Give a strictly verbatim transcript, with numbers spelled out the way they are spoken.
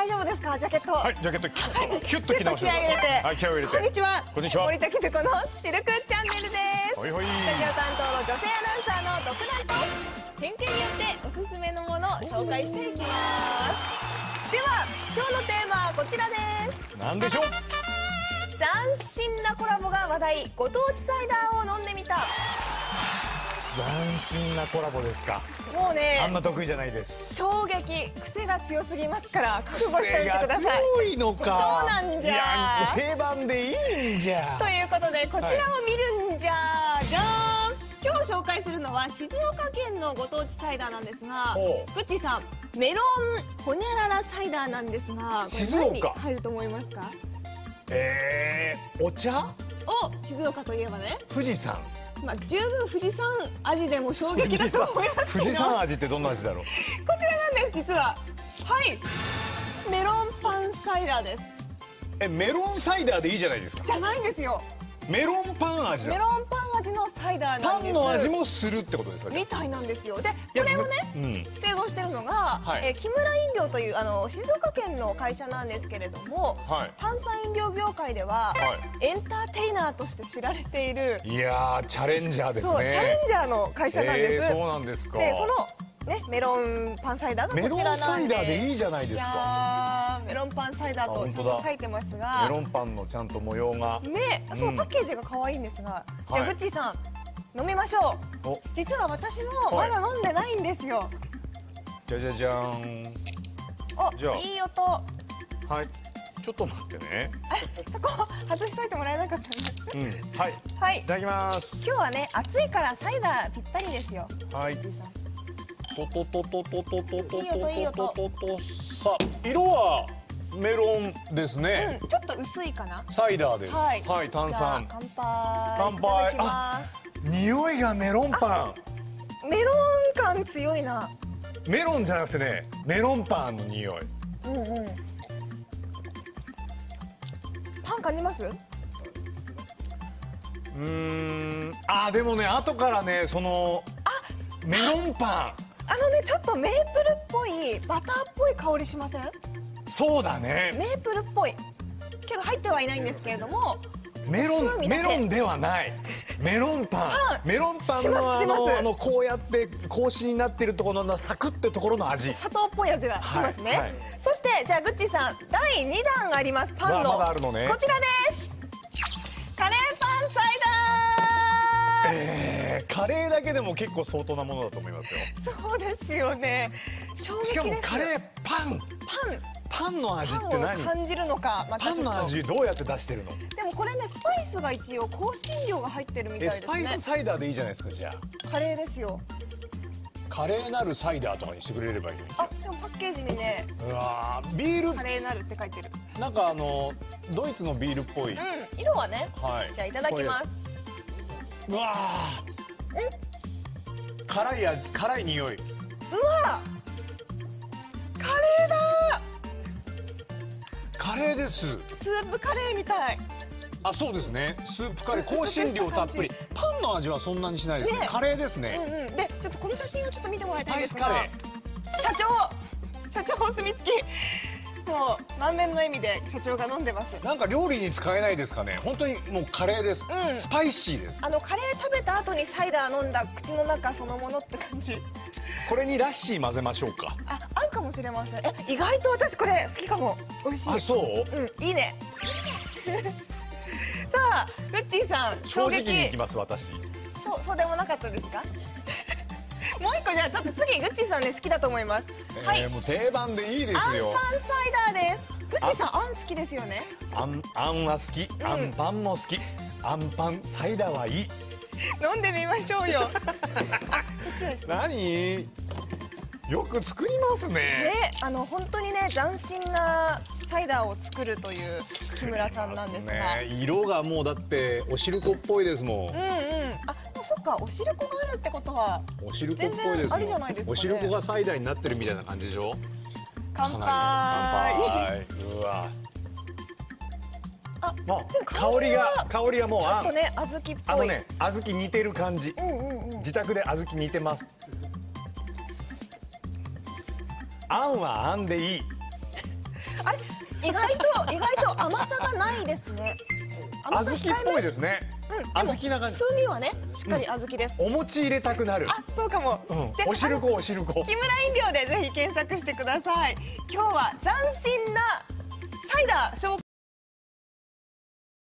大丈夫ですか、ジャケット。 はい、ジャケットキュッとキュッと着直してください。はい、気合を入れて。 こんにちは。 こんにちは。 森田貴子のシルクチャンネルです。 ほいほい。 スタジオ担当の女性アナウンサーの独断と偏見によっておすすめのものを紹介していきます。では今日のテーマはこちらです。 なんでしょう。 斬新なコラボが話題、ご当地サイダーを飲んでみた。 斬新なコラボですか。 もうね、 あんま得意じゃないです。 衝撃、癖が強すぎますから覚悟してみてください。 癖が強いのか。 そうなんじゃ。 いや、定番でいいんじゃ。 ということでこちらを見るんじゃ、はい、じゃーん。今日紹介するのは静岡県のご当地サイダーなんですが、グッチーさん、メロンホニャララサイダーなんですが、 静岡これ何入ると思いますか？ えー、お茶？ お、静岡といえばね、 富士山。 まあ、十分富士山味でも衝撃だと思いますけど、 富士山味ってどんな味だろう。こちらなんです、実は。はい、メロンパンサイダーです。 え、メロンサイダーでいいじゃないですか。 じゃないんですよ。 メロンパン味だ。 メロンパン味のサイダーなんです。 パンの味もするってことですか。 みたいなんですよ。で、これをね、うん、製造してるのが、はい、えー、木村飲料というあの静岡県の会社なんですけれども、はい、炭酸飲料業界では、はい、エンターテイナーとして知られている。 いやー、チャレンジャーですね。 そう、チャレンジャーの会社なんです。 えー、そうなんですか。 で、そのね、メロンパンサイダーがこちらなんで。 メロンサイダーでいいじゃないですか。 メロンパンサイダーとちゃんと書いてますが、 メロンパンのちゃんと模様がね、そう、うん、パッケージが可愛いんですが、じゃあグッチーさん飲みましょう。実は私もまだ飲んでないんですよ。 じゃじゃじゃーん。 お、じゃあいい音。 はい、ちょっと待ってね。 そこ外しといてもらえなかったね。 うん、はい、 はい、 いただきます。 今日はね、暑いからサイダーぴったりですよ。 はい。ととととととととととと。さあ、色はメロンですね。 うん、ちょっと薄いかな。 サイダーです。はい、はい、炭酸。 乾杯。 乾杯。あ、匂いがメロンパン。メロン感強いな。 メロンじゃなくてね、メロンパンの匂い。 うんうん。パン感じます？うーん。あ、でもね、後からね、そのメロンパン。 あのね、ちょっとメープルっぽいバターっぽい香りしません？ そうだね。 メープルっぽいけど入ってはいないんですけれども、 メロンメロンではない。メロンパン。メロンパンのあのあのこうやって格子になってるところのサクってところの味。 砂糖っぽい味がしますね。はいはい、そしてじゃあグッチーさん、だいにだんあります。パンの、 まだあるのね、 こちらです。カレーパンサイダー。 えー、カレーだけでも結構相当なものだと思いますよ。 そうですよね。衝撃です。 しかもカレーパン。 パン。 パンの味って何？ 感じるのか。 ま、パンの味どうやって出してるの？ でもこれね、スパイスが一応香辛料が入ってるみたいですね。 スパイスサイダーでいいじゃないですか。じゃあカレーですよ。 カレーなるサイダーとかにしてくれればいいのに。 あ、でもパッケージにね、 うわー、ビールカレーなるって書いてる。 なんかあのドイツのビールっぽい。 うん、色はね。 はい。 じゃあいただきます。 うわー、辛い味、辛い匂い。うわー、カレーだー。 カレーです。 スープカレーみたい。 あ、そうですね。スープカレー、香辛料たっぷり。パンの味はそんなにしないですね。カレーですね。 うんうん。で、ちょっとこの写真をちょっと見てもらいたいんですが。 スパイス社長、社長お墨付き。もう満面の笑みで社長が飲んでます。 なんか料理に使えないですかね。本当にもうカレーです。うん、スパイシーです。 あのカレー食べた後にサイダー飲んだ口の中そのものって感じ。 これにラッシー混ぜましょうか。 あ、合うかもしれません。え、意外と私これ好きかも。美味しい。 あ、そう？ うん、いいね。さあ、グッチーさん、 正直にいきます。私。 そう、そうでもなかったですか？もう一個じゃあちょっと次グッチーさんね好きだと思います。 はい。もう定番でいいですよ。 アンパンサイダーです。グッチーさん、あん好きですよね。 あん、あんは好き。あんパンも好き。あんパンサイダーはいい。 飲んでみましょうよ。あ、こっちです。 何？よく作りますね。 ね、あの本当にね、斬新なサイダーを作るという木村さんなんですが、 ね、色がもうだっておしるこっぽいですもん。うんうん。 あ、でもそっか、おしるこがあるってことはおしるこっぽいですもん。 ありじゃないですかね。 おしるこがサイダーになってるみたいな感じでしょ。 乾杯。乾杯。うわ。あ、もう香りが香りがもうちょっとね、小豆っぽい。 あのね、小豆似てる感じ。自宅で小豆似てます。あんはあんでいい。 あれ意外と意外と甘さがないですね。 甘さ控えめっぽいですね。 小豆な感じ。風味はねしっかり小豆です。 お餅入れたくなる。 あ、そうかも。 おしるこおしるこ。 木村飲料でぜひ検索してください。今日は斬新なサイダー紹